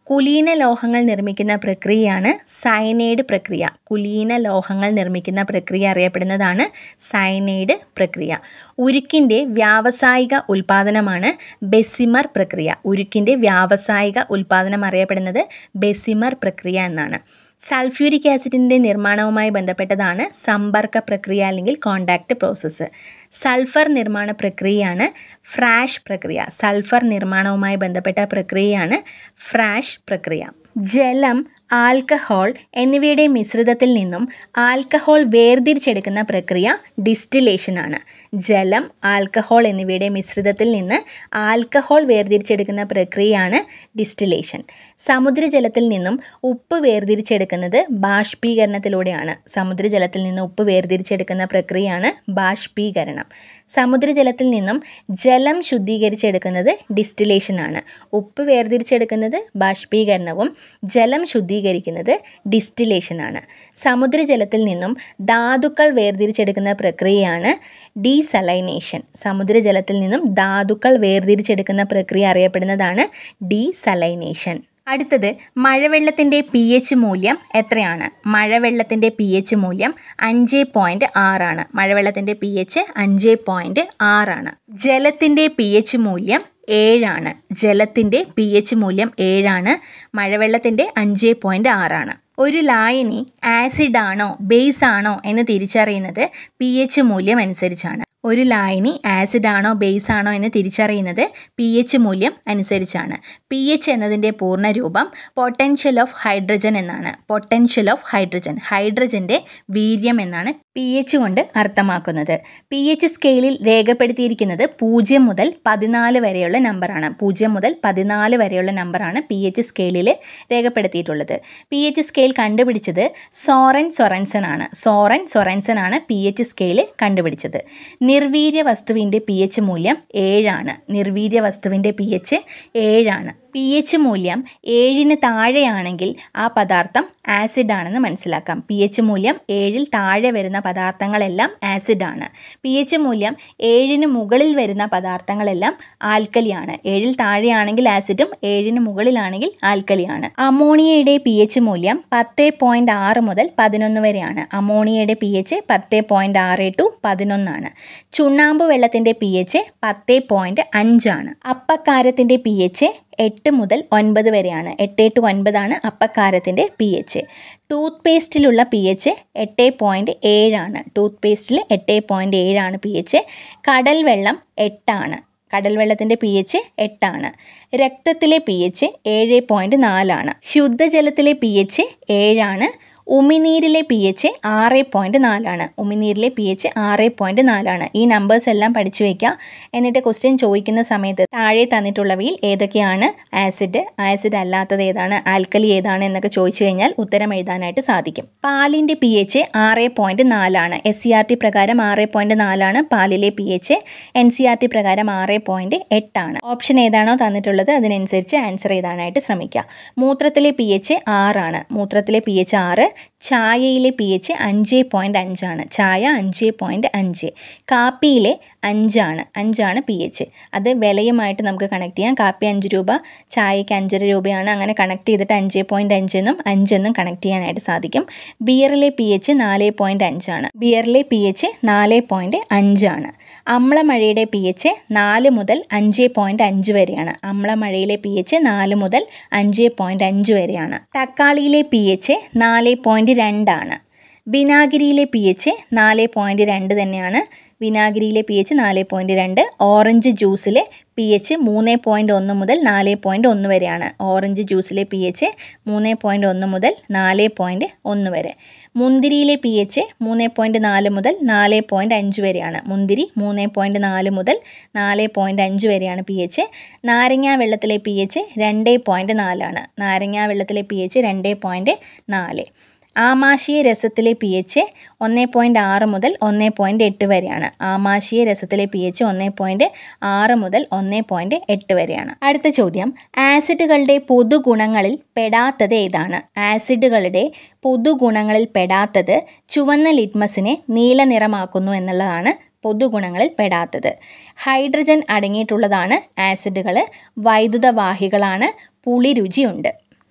കുലീന ലോഹങ്ങൾ നിർമ്മിക്കുന്ന പ്രക്രിയയാണ് സയനൈഡ് പ്രക്രിയ. കുലീന ലോഹങ്ങൾ നിർമ്മിക്കുന്ന പ്രക്രിയ അറിയപ്പെടുന്നതാണ് സയനൈഡ് പ്രക്രിയ. ഉരുക്കിൻ്റെ വ്യാവസായിക ഉൽപ്പാദനമാണ് ബെസിമർ പ്രക്രിയ. ഉരുക്കിൻ്റെ വ്യാവസായിക ഉൽപ്പാദനം അറിയപ്പെടുന്നത് ബെസിമർ പ്രക്രിയ എന്നാണ്. സൾഫ്യൂരിക് ആസിഡിൻ്റെ നിർമ്മാണവുമായി ബന്ധപ്പെട്ടതാണ് സമ്പർക്ക പ്രക്രിയ അല്ലെങ്കിൽ കോണ്ടാക്റ്റ് പ്രോസസ്സ്. സൾഫർ നിർമ്മാണ പ്രക്രിയയാണ് ഫ്രാഷ് പ്രക്രിയ. സൾഫർ നിർമ്മാണവുമായി ബന്ധപ്പെട്ട പ്രക്രിയയാണ് ഫ്രാഷ് പ്രക്രിയ. ജലം, ആൽക്കഹോൾ എന്നിവയുടെ മിശ്രിതത്തിൽ നിന്നും ആൽക്കഹോൾ വേർതിരിച്ചെടുക്കുന്ന പ്രക്രിയ ഡിസ്റ്റിലേഷനാണ്. ജലം, ആൽക്കഹോൾ എന്നിവയുടെ മിശ്രിതത്തിൽ നിന്ന് ആൽക്കഹോൾ വേർതിരിച്ചെടുക്കുന്ന പ്രക്രിയയാണ് ഡിസ്റ്റിലേഷൻ. സമുദ്രജലത്തിൽ നിന്നും ഉപ്പ് വേർതിരിച്ചെടുക്കുന്നത് ബാഷ്പീകരണത്തിലൂടെയാണ്. സമുദ്രജലത്തിൽ നിന്ന് ഉപ്പ് വേർതിരിച്ചെടുക്കുന്ന പ്രക്രിയയാണ് ബാഷ്പീകരണം. സമുദ്രജലത്തിൽ നിന്നും ജലം ശുദ്ധീകരിച്ചെടുക്കുന്നത് ഡിസ്റ്റിലേഷനാണ്. ഉപ്പ് വേർതിരിച്ചെടുക്കുന്നത് ബാഷ്പീകരണവും ജലം ശുദ്ധീകരിക്കുന്നത് ഡിസ്റ്റിലേഷനാണ്. സമുദ്രജലത്തിൽ നിന്നും ധാതുക്കൾ വേർതിരിച്ചെടുക്കുന്ന പ്രക്രിയയാണ് ഡീസലൈനേഷൻ. സമുദ്രജലത്തിൽ നിന്നും ധാതുക്കൾ വേർതിരിച്ചെടുക്കുന്ന പ്രക്രിയ അറിയപ്പെടുന്നതാണ് ഡീസലൈനേഷൻ. അടുത്തത് മഴവെള്ളത്തിൻ്റെ പി എച്ച് മൂല്യം എത്രയാണ്? മഴവെള്ളത്തിൻ്റെ പി എച്ച് മൂല്യം അഞ്ച് പോയിൻറ്റ് ആറാണ്. മഴവെള്ളത്തിൻ്റെ പി എച്ച് അഞ്ച് പോയിൻറ്റ് ആറാണ്. ജലത്തിൻ്റെ പി എച്ച് മൂല്യം ഏഴാണ്. ജലത്തിൻ്റെ പി എച്ച് മൂല്യം ഏഴാണ്. മഴവെള്ളത്തിൻ്റെ അഞ്ച് പോയിൻറ്റ് ആറാണ്. ഒരു ലായനി ആസിഡാണോ ബേസ് ആണോ എന്ന് തിരിച്ചറിയുന്നത് പി എച്ച് മൂല്യം അനുസരിച്ചാണ്. ഒരു ലായനി ആസിഡാണോ ബേസ് ആണോ എന്ന് തിരിച്ചറിയുന്നത് പി എച്ച് മൂല്യം അനുസരിച്ചാണ്. പി എച്ച് എന്നതിൻ്റെ പൂർണ്ണരൂപം പൊട്ടൻഷ്യൽ ഓഫ് ഹൈഡ്രജൻ എന്നാണ്. പൊട്ടൻഷ്യൽ ഓഫ് ഹൈഡ്രജൻ, ഹൈഡ്രജൻ്റെ വീര്യം എന്നാണ് പി എച്ച് കൊണ്ട് അർത്ഥമാക്കുന്നത്. പി എച്ച് സ്കെയിലിൽ രേഖപ്പെടുത്തിയിരിക്കുന്നത് പൂജ്യം മുതൽ പതിനാല് വരെയുള്ള നമ്പറാണ്. പൂജ്യം മുതൽ പതിനാല് വരെയുള്ള നമ്പറാണ് പി എച്ച് സ്കെയിലിൽ രേഖപ്പെടുത്തിയിട്ടുള്ളത്. പി എച്ച് സ്കെയിൽ കണ്ടുപിടിച്ചത് സോറൻ സൊറൻസൺ ആണ്. സോറൻ സൊറൻസൺ ആണ് പി എച്ച് സ്കെയിൽ കണ്ടുപിടിച്ചത്. നിർവീര്യ വസ്തുവിൻ്റെ പി എച്ച് മൂല്യം ഏഴാണ്. നിർവീര്യ വസ്തുവിൻ്റെ പി എച്ച് ഏഴാണ്. പി എച്ച് മൂല്യം ഏഴിന് താഴെയാണെങ്കിൽ ആ പദാർത്ഥം ആസിഡാണെന്ന് മനസ്സിലാക്കാം. പി എച്ച് മൂല്യം ഏഴിൽ താഴെ വരുന്ന പദാർത്ഥങ്ങളെല്ലാം ആസിഡാണ്. പി എച്ച് മൂല്യം ഏഴിന് മുകളിൽ വരുന്ന പദാർത്ഥങ്ങളെല്ലാം ആൽക്കലിയാണ്. ഏഴിൽ താഴെയാണെങ്കിൽ ആസിഡും ഏഴിന് മുകളിലാണെങ്കിൽ ആൽക്കലിയാണ്. അമോണിയയുടെ പി എച്ച് മൂല്യം പത്ത് പോയിൻറ്റ് ആറ് മുതൽ പതിനൊന്ന് വരെയാണ്. അമോണിയയുടെ പി എച്ച് പത്ത് പോയിൻറ്റ് ആറ് ടു പതിനൊന്നാണ്. ചുണ്ണാമ്പ് വെള്ളത്തിൻ്റെ പി എച്ച് പത്ത് പോയിൻറ്റ് അഞ്ചാണ്. അപ്പക്കാരത്തിൻ്റെ പി എച്ച് എട്ട് മുതൽ ഒൻപത് വരെയാണ്. എട്ട് ടു ഒൻപതാണ് അപ്പക്കാരത്തിൻ്റെ പി എച്ച്. ടൂത്ത് പേസ്റ്റിലുള്ള പി എച്ച് എട്ട് പോയിൻറ്റ് ഏഴാണ്. ടൂത്ത് പേസ്റ്റിൽ എട്ട് പോയിൻറ്റ് ഏഴാണ് പി എച്ച്. കടൽ വെള്ളം എട്ടാണ്. കടൽ വെള്ളത്തിൻ്റെ പി എച്ച് എട്ടാണ്. രക്തത്തിലെ പി എച്ച് ഏഴ് പോയിൻറ്റ് നാലാണ്. ശുദ്ധജലത്തിലെ പി എച്ച് ഏഴാണ്. ഉമിനീരിലെ പി എച്ച് ആറ് പോയിൻറ്റ് നാലാണ്. ഉമിനീരിലെ പി എച്ച് ആറ് പോയിൻറ്റ് നാലാണ്. ഈ നമ്പേഴ്സ് എല്ലാം പഠിച്ചു വയ്ക്കുക. എന്നിട്ട് ക്വസ്റ്റ്യൻ ചോദിക്കുന്ന സമയത്ത് താഴെ തന്നിട്ടുള്ളവയിൽ ഏതൊക്കെയാണ് ആസിഡ്, ആസിഡ് അല്ലാത്തത് ഏതാണ്, ആൽക്കലി ഏതാണ് എന്നൊക്കെ ചോദിച്ചു കഴിഞ്ഞാൽ ഉത്തരം എഴുതാനായിട്ട് സാധിക്കും. പാലിൻ്റെ പി എച്ച് ആറ് പോയിൻറ്റ് നാലാണ്. എസ് സി ആർ ടി പ്രകാരം ആറ് പോയിൻറ്റ് നാലാണ് പാലിലെ P H. N C R T പ്രകാരം ആറ് പോയിൻറ്റ് എട്ടാണ്. ഓപ്ഷൻ ഏതാണോ തന്നിട്ടുള്ളത് അതിനനുസരിച്ച് ആൻസർ എഴുതാനായിട്ട് ശ്രമിക്കുക. മൂത്രത്തിലെ പി എച്ച് ആറാണ്. മൂത്രത്തിലെ പി എച്ച് ആറ്. ചായയിലെ പി എച്ച് അഞ്ച് പോയിൻറ്റ് അഞ്ചാണ്. ചായ അഞ്ച് പോയിൻറ്റ് അഞ്ച്. കാപ്പിയിലെ അഞ്ചാണ്. അഞ്ചാണ് പി എച്ച്. അത് വിലയുമായിട്ട് നമുക്ക് കണക്ട് ചെയ്യാം. കാപ്പി അഞ്ച് രൂപ, ചായയ്ക്ക് അഞ്ചര രൂപയാണ്. അങ്ങനെ കണക്ട് ചെയ്തിട്ട് അഞ്ച് പോയിൻറ്റ് അഞ്ചെന്നും അഞ്ചെന്നും കണക്ട് ചെയ്യാനായിട്ട് സാധിക്കും. ബിയറിലെ പി എച്ച് നാല് പോയിൻറ്റ് അഞ്ചാണ്. ബിയറിലെ പി എച്ച് നാല് പോയിൻറ്റ് അഞ്ചാണ്. അമ്ലമഴയുടെ പി എച്ച് നാല് മുതൽ അഞ്ച് പോയിൻറ്റ് അഞ്ച് വരെയാണ്. അമ്ലമഴയിലെ പി എച്ച് നാല് മുതൽ അഞ്ച് പോയിൻറ്റ് അഞ്ച് വരെയാണ്. തക്കാളിയിലെ പി എച്ച് നാല് പോയിൻറ്റ് രണ്ടാണ്. വിനാഗിരിയിലെ പി എച്ച് നാല് പോയിൻറ്റ് രണ്ട് തന്നെയാണ്. വിനാഗിരിയിലെ പി എച്ച് നാല് പോയിൻറ്റ് രണ്ട്. ഓറഞ്ച് ജ്യൂസിലെ പി എച്ച് മൂന്ന് പോയിൻറ്റ് ഒന്ന് മുതൽ നാല് പോയിൻറ്റ് ഒന്ന് വരെയാണ്. ഓറഞ്ച് ജ്യൂസിലെ പി എച്ച് മൂന്ന് പോയിൻറ്റ് ഒന്ന് മുതൽ നാല് പോയിൻറ്റ് ഒന്ന് വരെ. മുന്തിരിയിലെ പി എച്ച് മൂന്ന് പോയിൻറ്റ് നാല് മുതൽ നാല് പോയിൻറ്റ് അഞ്ച് വരെയാണ്. മുന്തിരി മൂന്ന് പോയിൻറ്റ് നാല് മുതൽ നാല് പോയിൻറ്റ് അഞ്ച് വരെയാണ് പി എച്ച്. നാരങ്ങാ വെള്ളത്തിലെ പി എച്ച് രണ്ട് പോയിൻറ്റ് നാലാണ്. നാരങ്ങാ വെള്ളത്തിലെ പി എച്ച് രണ്ട് പോയിൻറ്റ് നാല്. ആമാശയ രസത്തിലെ പി എച്ച് ഒന്ന് പോയിൻറ്റ് ആറ് മുതൽ ഒന്ന് പോയിൻറ്റ് എട്ട് വരെയാണ്. ആമാശയ രസത്തിലെ പി എച്ച് ഒന്ന് പോയിൻറ്റ് ആറ് മുതൽ ഒന്ന് പോയിൻറ്റ് എട്ട് വരെയാണ്. അടുത്ത ചോദ്യം, ആസിഡുകളുടെ പൊതുഗുണങ്ങളിൽ പെടാത്തത് ഏതാണ്? ആസിഡുകളുടെ പൊതുഗുണങ്ങളിൽ പെടാത്തത് ചുവന്ന ലിറ്റ്മസിനെ നീല നിറമാക്കുന്നു എന്നുള്ളതാണ് പൊതുഗുണങ്ങളിൽ പെടാത്തത്. ഹൈഡ്രജൻ അടങ്ങിയിട്ടുള്ളതാണ് ആസിഡുകൾ. വൈദ്യുതവാഹികളാണ്. പുളിരുചിയുണ്ട്.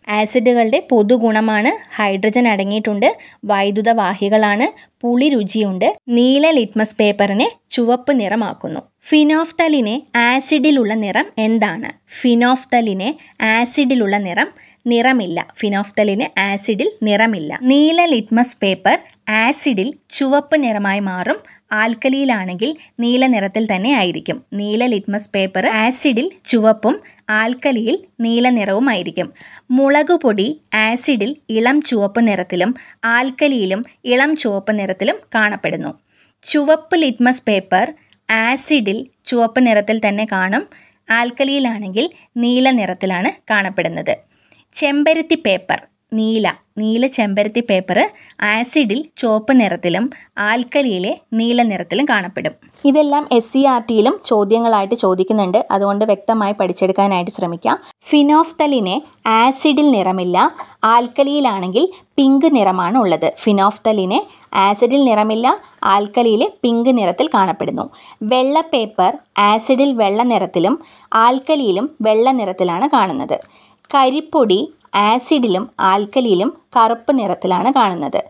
ആസിഡുകളുടെ പൊതുഗുണമാണ് ഹൈഡ്രജൻ അടങ്ങിയിട്ടുണ്ട്, വൈദ്യുതവാഹികളാണ്, പുളി രുചിയുണ്ട്, നീല ലിറ്റ്മസ് പേപ്പറിനെ ചുവപ്പ് നിറമാക്കുന്നു. ഫിനോഫ്തലിനെ ആസിഡിലുള്ള നിറം എന്താണ്? ഫിനോഫ്തലിനെ ആസിഡിലുള്ള നിറം നിറമില്ല. ഫിനോഫ്തലിന് ആസിഡിൽ നിറമില്ല. നീല ലിറ്റ്മസ് പേപ്പർ ആസിഡിൽ ചുവപ്പ് നിറമായി മാറും. ആൽക്കലിയിലാണെങ്കിൽ നീല നിറത്തിൽ തന്നെ ആയിരിക്കും. നീല ലിറ്റ്മസ് പേപ്പർ ആസിഡിൽ ചുവപ്പും ആൽക്കലിയിൽ നീല നിറവുമായിരിക്കും. മുളകുപൊടി ആസിഡിൽ ഇളം ചുവപ്പ് നിറത്തിലും ആൽക്കലിയിലും ഇളം ചുവപ്പ് നിറത്തിലും കാണപ്പെടുന്നു. ചുവപ്പ് ലിറ്റ്മസ് പേപ്പർ ആസിഡിൽ ചുവപ്പ് നിറത്തിൽ തന്നെ കാണും. ആൽക്കലിയിലാണെങ്കിൽ നീല നിറത്തിലാണ് കാണപ്പെടുന്നത്. ചെമ്പരത്തി പേപ്പർ നീല നീല ചെമ്പരത്തി പേപ്പർ ആസിഡിൽ ചുവപ്പ് നിറത്തിലും ആൽക്കലിയിലെ നീല നിറത്തിലും കാണപ്പെടും. ഇതെല്ലാം എസ് സി ആർ ടിയിലും ചോദ്യങ്ങളായിട്ട് ചോദിക്കുന്നുണ്ട്. അതുകൊണ്ട് വ്യക്തമായി പഠിച്ചെടുക്കാനായിട്ട് ശ്രമിക്കാം. ഫിനോഫ്തലിനെ ആസിഡിൽ നിറമില്ല. ആൽക്കലിയിലാണെങ്കിൽ പിങ്ക് നിറമാണ് ഉള്ളത്. ഫിനോഫ്തലിനെ ആസിഡിൽ നിറമില്ല, ആൽക്കലിയിൽ പിങ്ക് നിറത്തിൽ കാണപ്പെടുന്നു. വെള്ള പേപ്പർ ആസിഡിൽ വെള്ള നിറത്തിലും ആൽക്കലിയിലും വെള്ള നിറത്തിലാണ് കാണുന്നത്. കരിപ്പൊടി ആസിഡിലും ആൽക്കലിയിലും കറുപ്പ് നിറത്തിലാണ് കാണുന്നത്.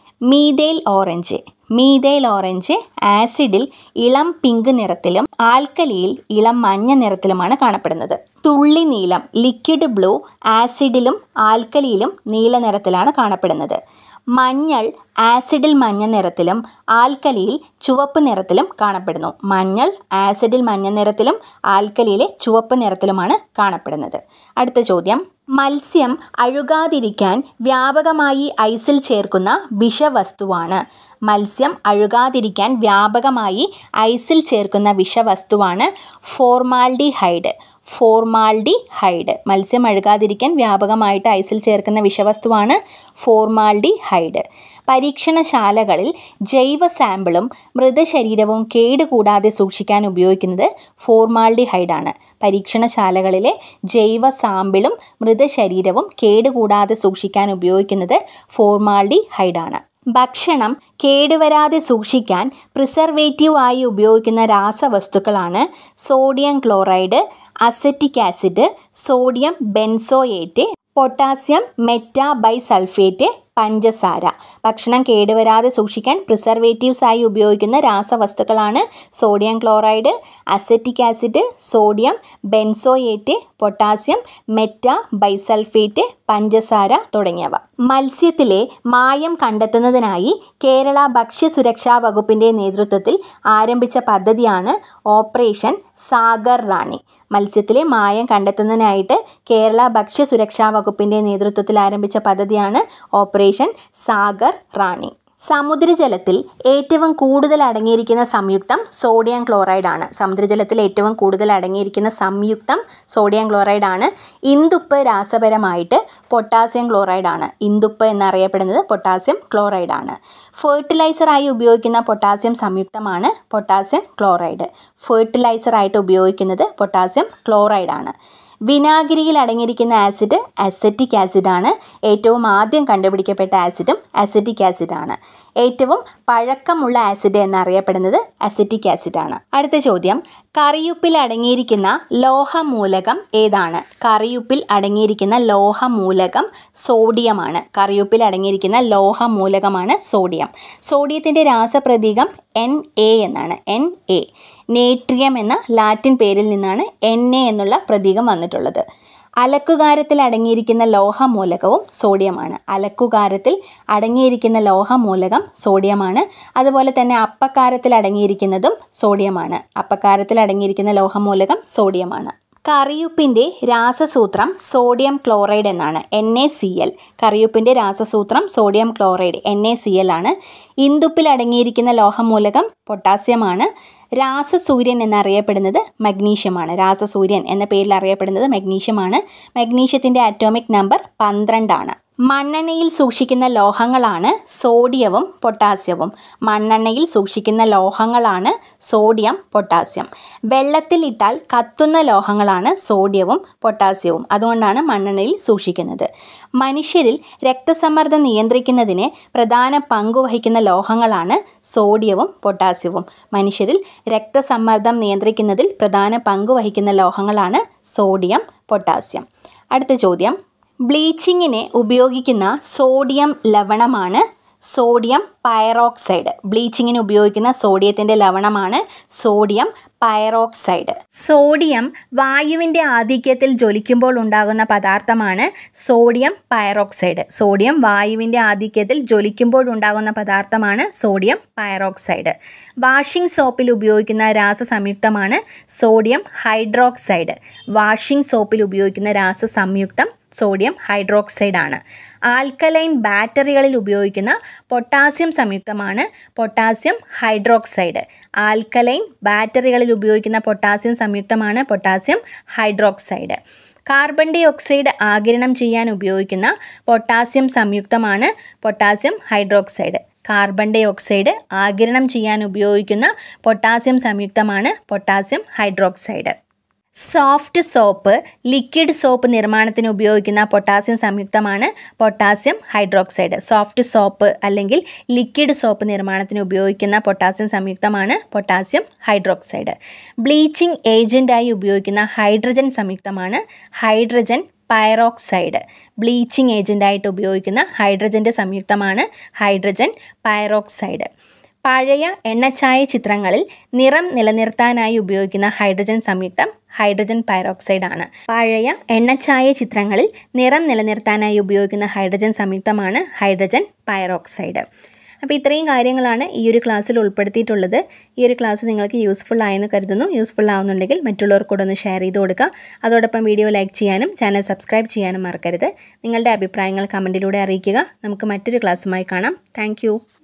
മീഥൈൽ ഓറഞ്ച് മീഥൈൽ ഓറഞ്ച് ആസിഡിൽ ഇളം പിങ്ക് നിറത്തിലും ആൽക്കലിയിൽ ഇളം മഞ്ഞ നിറത്തിലുമാണ് കാണപ്പെടുന്നത്. തുള്ളി നീലം ലിക്വിഡ് ബ്ലൂ ആസിഡിലും ആൽക്കലിയിലും നീല നിറത്തിലാണ് കാണപ്പെടുന്നത്. മഞ്ഞൾ ആസിഡിൽ മഞ്ഞ നിറത്തിലും ആൽക്കലിയിൽ ചുവപ്പ് നിറത്തിലും കാണപ്പെടുന്നു. മഞ്ഞൾ ആസിഡിൽ മഞ്ഞ നിറത്തിലും ആൽക്കലിയിലെ ചുവപ്പ് നിറത്തിലുമാണ് കാണപ്പെടുന്നത്. അടുത്ത ചോദ്യം, മത്സ്യം അഴുകാതിരിക്കാൻ വ്യാപകമായി ഐസിൽ ചേർക്കുന്ന വിഷവസ്തുവാണ്. മത്സ്യം അഴുകാതിരിക്കാൻ വ്യാപകമായി ഐസിൽ ചേർക്കുന്ന വിഷവസ്തുവാണ് ഫോർമാൽഡിഹൈഡ്. ഫോർമാൽഡിഹൈഡ് മത്സ്യം അഴുകാതിരിക്കാൻ വ്യാപകമായിട്ട് ഐസിൽ ചേർക്കുന്ന വിഷവസ്തുവാണ് ഫോർമാൽഡിഹൈഡ്. പരീക്ഷണശാലകളിൽ ജൈവ സാമ്പിളും മൃതശരീരവും കേടുകൂടാതെ സൂക്ഷിക്കാൻ ഉപയോഗിക്കുന്നത് ഫോർമാൽഡിഹൈഡാണ്. പരീക്ഷണശാലകളിലെ ജൈവ സാമ്പിളും മൃതശരീരവും കേടുകൂടാതെ സൂക്ഷിക്കാൻ ഉപയോഗിക്കുന്നത് ഫോർമാൽഡിഹൈഡാണ്. ഭക്ഷണം കേടുവരാതെ സൂക്ഷിക്കാൻ പ്രിസർവേറ്റീവ് ആയി ഉപയോഗിക്കുന്ന രാസവസ്തുക്കളാണ് sodium chloride, acetic acid, sodium benzoate, potassium metabisulphite, പഞ്ചസാര. ഭക്ഷണം കേടുവരാതെ സൂക്ഷിക്കാൻ പ്രിസർവേറ്റീവ്സ് ആയി ഉപയോഗിക്കുന്ന രാസവസ്തുക്കളാണ് sodium chloride, acetic acid, sodium benzoate, potassium metabisulphite, പഞ്ചസാര തുടങ്ങിയവ. മത്സ്യത്തിലെ മായം കണ്ടെത്തുന്നതിനായി കേരള ഭക്ഷ്യസുരക്ഷാ വകുപ്പിൻ്റെ നേതൃത്വത്തിൽ ആരംഭിച്ച പദ്ധതിയാണ് ഓപ്പറേഷൻ സാഗർ റാണി. മത്സ്യത്തിലെ മായം കണ്ടെത്തുന്നതിനായിട്ട് കേരള ഭക്ഷ്യസുരക്ഷാ വകുപ്പിൻ്റെ നേതൃത്വത്തിൽ ആരംഭിച്ച പദ്ധതിയാണ് ഓപ്പറേഷൻ സാഗർ റാണി. സമുദ്രജലത്തിൽ ഏറ്റവും കൂടുതൽ അടങ്ങിയിരിക്കുന്ന സംയുക്തം സോഡിയം ക്ലോറൈഡ് ആണ്. സമുദ്രജലത്തിൽ ഏറ്റവും കൂടുതൽ അടങ്ങിയിരിക്കുന്ന സംയുക്തം സോഡിയം ക്ലോറൈഡ് ആണ്. ഇന്ദുപ്പ് രാസപരമായിട്ട് പൊട്ടാസ്യം ക്ലോറൈഡ് ആണ്. ഇന്ദുപ്പ് എന്നറിയപ്പെടുന്നത് പൊട്ടാസ്യം ക്ലോറൈഡ് ആണ്. ഫെർട്ടിലൈസറായി ഉപയോഗിക്കുന്ന പൊട്ടാസ്യം സംയുക്തമാണ് പൊട്ടാസ്യം ക്ലോറൈഡ്. ഫെർട്ടിലൈസറായിട്ട് ഉപയോഗിക്കുന്നത് പൊട്ടാസ്യം ക്ലോറൈഡ് ആണ്. വിനാഗിരിയിൽ അടങ്ങിയിരിക്കുന്ന ആസിഡ് അസറ്റിക് ആസിഡാണ്. ഏറ്റവും ആദ്യം കണ്ടുപിടിക്കപ്പെട്ട ആസിഡും അസറ്റിക് ആസിഡാണ്. ഏറ്റവും പഴക്കമുള്ള ആസിഡ് എന്നറിയപ്പെടുന്നത് അസറ്റിക് ആസിഡാണ്. അടുത്ത ചോദ്യം, കറിയുപ്പിൽ അടങ്ങിയിരിക്കുന്ന ലോഹമൂലകം ഏതാണ്? കറിയുപ്പിൽ അടങ്ങിയിരിക്കുന്ന ലോഹമൂലകം സോഡിയമാണ്. കറിയുപ്പിൽ അടങ്ങിയിരിക്കുന്ന ലോഹമൂലകമാണ് സോഡിയം. സോഡിയത്തിൻ്റെ രാസപ്രതീകം എൻ എ എന്നാണ്. N A. നേട്രിയം എന്ന ലാറ്റിൻ പേരിൽ നിന്നാണ് എൻ എ എന്നുള്ള പ്രതീകം വന്നിട്ടുള്ളത്. അലക്കുകാരത്തിൽ അടങ്ങിയിരിക്കുന്ന ലോഹമൂലകവും സോഡിയമാണ്. അലക്കുകാരത്തിൽ അടങ്ങിയിരിക്കുന്ന ലോഹമൂലകം സോഡിയമാണ്. അതുപോലെ തന്നെ അപ്പക്കാരത്തിൽ അടങ്ങിയിരിക്കുന്നതും സോഡിയമാണ്. അപ്പക്കാരത്തിൽ അടങ്ങിയിരിക്കുന്ന ലോഹമൂലകം സോഡിയമാണ്. കറിയുപ്പിൻ്റെ രാസസൂത്രം സോഡിയം ക്ലോറൈഡ് എന്നാണ്. N A C L. കറിയുപ്പിൻ്റെ രാസസൂത്രം sodium chloride N A C L ആണ്. ഇന്ദുപ്പിൽ അടങ്ങിയിരിക്കുന്ന ലോഹമൂലകം പൊട്ടാസ്യമാണ്. രാസസൂര്യൻ എന്നറിയപ്പെടുന്നത് മഗ്നീഷ്യമാണ്. രാസസൂര്യൻ എന്ന പേരിൽ അറിയപ്പെടുന്നത് മഗ്നീഷ്യമാണ്. മഗ്നീഷ്യത്തിൻ്റെ അറ്റോമിക് നമ്പർ പന്ത്രണ്ടാണ്. മണ്ണെണ്ണയിൽ സൂക്ഷിക്കുന്ന ലോഹങ്ങളാണ് സോഡിയവും പൊട്ടാസ്യവും. മണ്ണെണ്ണയിൽ സൂക്ഷിക്കുന്ന ലോഹങ്ങളാണ് സോഡിയം പൊട്ടാസ്യം. വെള്ളത്തിൽ ഇട്ടാൽ കത്തുന്ന ലോഹങ്ങളാണ് സോഡിയവും പൊട്ടാസ്യവും. അതുകൊണ്ടാണ് മണ്ണെണ്ണയിൽ സൂക്ഷിക്കുന്നത്. മനുഷ്യരിൽ രക്തസമ്മർദ്ദം നിയന്ത്രിക്കുന്നതിന് പ്രധാന പങ്കുവഹിക്കുന്ന ലോഹങ്ങളാണ് സോഡിയവും പൊട്ടാസ്യവും. മനുഷ്യരിൽ രക്തസമ്മർദ്ദം നിയന്ത്രിക്കുന്നതിൽ പ്രധാന പങ്കുവഹിക്കുന്ന ലോഹങ്ങളാണ് സോഡിയം പൊട്ടാസ്യം. അടുത്ത ചോദ്യം, ബ്ലീച്ചിങ്ങിന് ഉപയോഗിക്കുന്ന സോഡിയം ലവണമാണ് സോഡിയം പൈറോക്സൈഡ്. ബ്ലീച്ചിങ്ങിന് ഉപയോഗിക്കുന്ന സോഡിയത്തിൻ്റെ ലവണമാണ് സോഡിയം പൈറോക്സൈഡ്. സോഡിയം വായുവിൻ്റെ ആധിക്യത്തിൽ ജ്വലിക്കുമ്പോൾ ഉണ്ടാകുന്ന പദാർത്ഥമാണ് സോഡിയം പൈറോക്സൈഡ്. സോഡിയം വായുവിൻ്റെ ആധിക്യത്തിൽ ജ്വലിക്കുമ്പോൾ ഉണ്ടാകുന്ന പദാർത്ഥമാണ് സോഡിയം പൈറോക്സൈഡ്. വാഷിംഗ് സോപ്പിൽ ഉപയോഗിക്കുന്ന രാസസംയുക്തമാണ് സോഡിയം ഹൈഡ്രോക്സൈഡ്. വാഷിംഗ് സോപ്പിൽ ഉപയോഗിക്കുന്ന രാസസംയുക്തം സോഡിയം ഹൈഡ്രോക്സൈഡ് ആണ്. ആൽക്കലൈൻ ബാറ്ററികളിൽ ഉപയോഗിക്കുന്ന പൊട്ടാസ്യം സംയുക്തമാണ് പൊട്ടാസ്യം ഹൈഡ്രോക്സൈഡ്. ആൽക്കലൈൻ ബാറ്ററികളിൽ ഉപയോഗിക്കുന്ന പൊട്ടാസ്യം സംയുക്തമാണ് potassium hydroxide. Carbon dioxide ആഗിരണം ചെയ്യാൻ ഉപയോഗിക്കുന്ന പൊട്ടാസ്യം സംയുക്തമാണ് potassium hydroxide. Carbon dioxide ആഗിരണം ചെയ്യാൻ ഉപയോഗിക്കുന്ന പൊട്ടാസ്യം സംയുക്തമാണ് potassium hydroxide. Soft soap, liquid soap നിർമ്മാണത്തിന് ഉപയോഗിക്കുന്ന പൊട്ടാസ്യം സംയുക്തമാണ് പൊട്ടാസ്യം ഹൈഡ്രോക്സൈഡ്. സോഫ്റ്റ് സോപ്പ് അല്ലെങ്കിൽ ലിക്വിഡ് സോപ്പ് നിർമ്മാണത്തിന് ഉപയോഗിക്കുന്ന പൊട്ടാസ്യം സംയുക്തമാണ് പൊട്ടാസ്യം ഹൈഡ്രോക്സൈഡ്. ബ്ലീച്ചിങ് ഏജൻറ്റായി ഉപയോഗിക്കുന്ന ഹൈഡ്രജൻ സംയുക്തമാണ് ഹൈഡ്രജൻ പൈറോക്സൈഡ്. ബ്ലീച്ചിങ് ഏജൻറ്റായിട്ട് ഉപയോഗിക്കുന്ന ഹൈഡ്രജൻ്റെ സംയുക്തമാണ് ഹൈഡ്രജൻ പൈറോക്സൈഡ്. പഴയ എണ്ണച്ചായ ചിത്രങ്ങളിൽ നിറം നിലനിർത്താനായി ഉപയോഗിക്കുന്ന ഹൈഡ്രജൻ സംയുക്തം ഹൈഡ്രജൻ പൈറോക്സൈഡ് ആണ്. പഴയ എണ്ണച്ചായ ചിത്രങ്ങളിൽ നിറം നിലനിർത്താനായി ഉപയോഗിക്കുന്ന ഹൈഡ്രജൻ സംയുക്തമാണ് ഹൈഡ്രജൻ പൈറോക്സൈഡ്. അപ്പോൾ ഇത്രയും കാര്യങ്ങളാണ് ഈ ഒരു ക്ലാസ്സിൽ ഉൾപ്പെടുത്തിയിട്ടുള്ളത്. ഈ ഒരു ക്ലാസ് നിങ്ങൾക്ക് യൂസ്ഫുൾ ആയെന്ന് കരുതുന്നു. യൂസ്ഫുൾ ആവുന്നുണ്ടെങ്കിൽ മറ്റുള്ളവർക്ക് കൂടെ ഒന്ന് ഷെയർ ചെയ്ത് കൊടുക്കുക. അതോടൊപ്പം വീഡിയോ ലൈക്ക് ചെയ്യാനും ചാനൽ സബ്സ്ക്രൈബ് ചെയ്യാനും മറക്കരുത്. നിങ്ങളുടെ അഭിപ്രായങ്ങൾ കമൻറ്റിലൂടെ അറിയിക്കുക. നമുക്ക് മറ്റൊരു ക്ലാസ്സുമായി കാണാം. താങ്ക്